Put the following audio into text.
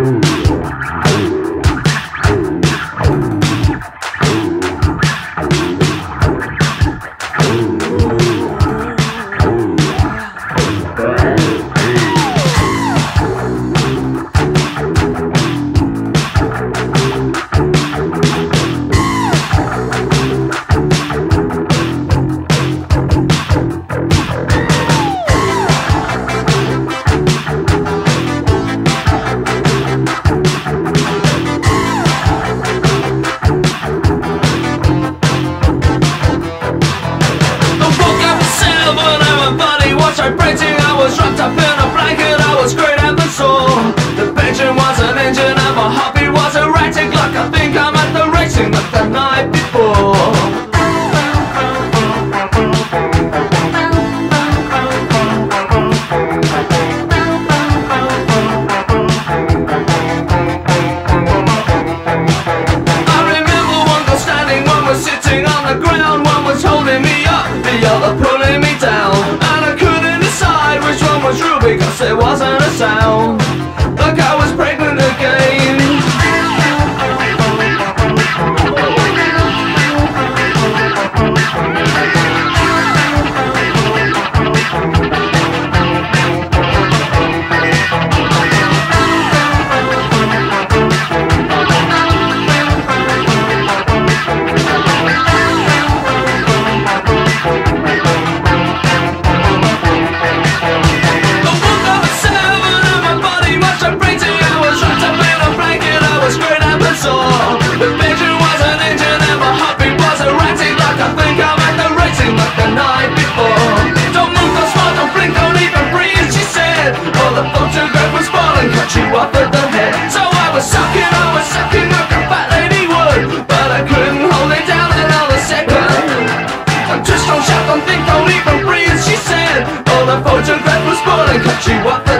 I was wrapped up in a blanket, I was great at the sore. The engine was an engine and my heartbeat was erratic, like I think I'm at the racing like the night before. I remember one girl standing, one was sitting on the ground, one was holding me up, the other pulling me down. Which one was true because there wasn't a sound, like I was pregnant again. The engine was an engine and my heartbeat was erratic, like I think I'm at the racing like the night before. Don't move, don't smile, don't blink, don't even breathe, she said. Oh, the photograph was falling, cut you off at the head. So I was sucking like a fat lady would, but I couldn't hold it down another second. Just don't shout, don't think, don't even breathe, she said. Oh, the photograph was falling, cut you off.